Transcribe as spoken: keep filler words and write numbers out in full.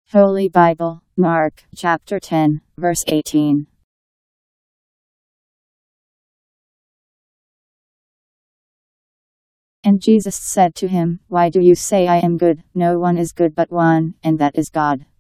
Holy Bible, Mark, chapter ten, verse eighteen. And Jesus said to him, Why do you say I am good? No one is good but one, and that is God.